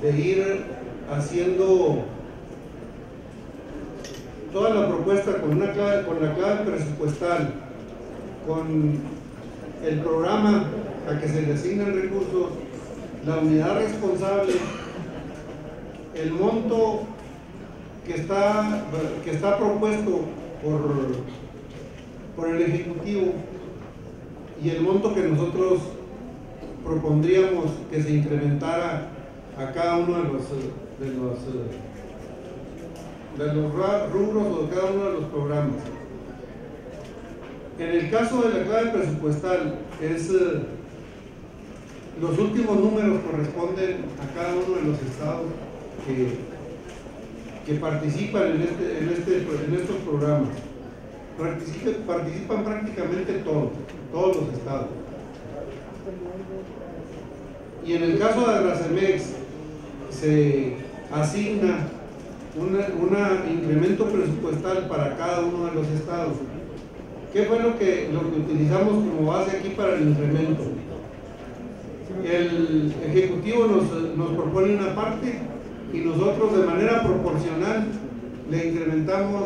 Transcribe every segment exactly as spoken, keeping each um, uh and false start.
de ir haciendo toda la propuesta con, una clave, con la clave presupuestal, con el programa a que se le asignan recursos, la unidad responsable, el monto que está, que está propuesto por, por el Ejecutivo y el monto que nosotros propondríamos que se incrementara a cada uno de los, de los, de los rubros o de cada uno de los programas. En el caso de la clave presupuestal, es, los últimos números corresponden a cada uno de los estados que, que participan en, este, en, este, en estos programas. Participan, participan prácticamente todos, todos los estados. Y en el caso de Agracemex se asigna un incremento presupuestal para cada uno de los estados. ¿Qué fue lo que, lo que utilizamos como base aquí para el incremento? El Ejecutivo nos, nos propone una parte y nosotros de manera proporcional le incrementamos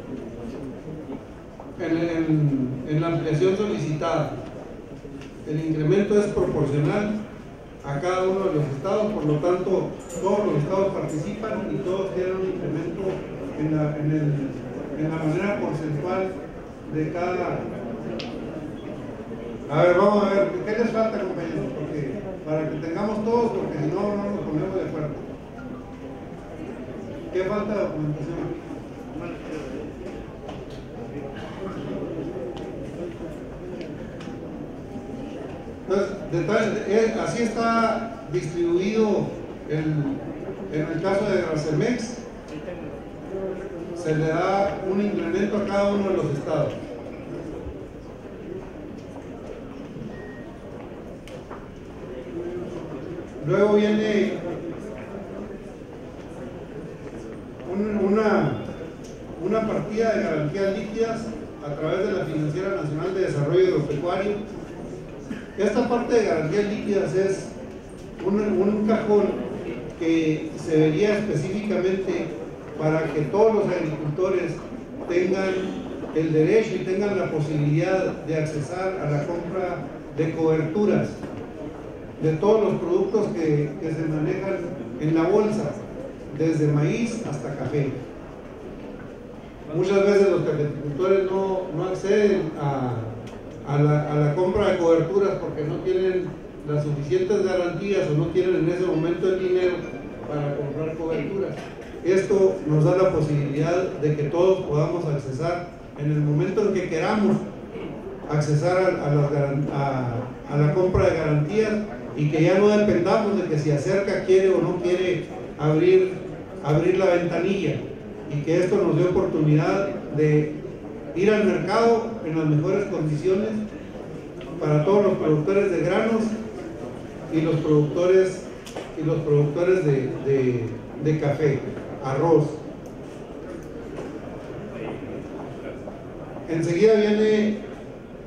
en, en, en la ampliación solicitada. El incremento es proporcional a cada uno de los estados, por lo tanto todos los estados participan y todos tienen un incremento en la, en el, en la manera porcentual de cada. A ver, vamos a ver, ¿qué les falta, compañeros? Porque, para que tengamos todos, porque si no, no nos ponemos de acuerdo. ¿Qué falta de documentación? Entonces, de tal, eh, así está distribuido el, en el caso de Agracemex. Se le da un incremento a cada uno de los estados. Luego viene un, una, una partida de garantías líquidas a través de la Financiera Nacional de Desarrollo Agropecuario. Esta parte de garantías líquidas es un, un cajón que se vería específicamente para que todos los agricultores tengan el derecho y tengan la posibilidad de accesar a la compra de coberturas de todos los productos que, que se manejan en la bolsa, desde maíz hasta café. Muchas veces los agricultores no, no acceden a, a, la, a la compra de coberturas porque no tienen las suficientes garantías o no tienen en ese momento el dinero para comprar coberturas. Esto nos da la posibilidad de que todos podamos accesar en el momento en que queramos accesar a, a, la, a, a la compra de garantías y que ya no dependamos de que si acerca quiere o no quiere abrir, abrir la ventanilla, y que esto nos dé oportunidad de ir al mercado en las mejores condiciones para todos los productores de granos y los productores, y los productores de, de, de café, arroz. Enseguida viene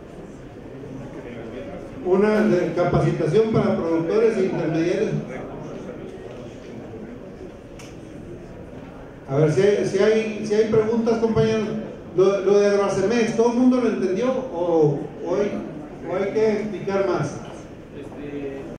una capacitación para productores e intermediarios. A ver si hay, si hay, si hay preguntas, compañeros. Lo, lo de Agracemex, ¿todo el mundo lo entendió o, o, hay, o hay que explicar más?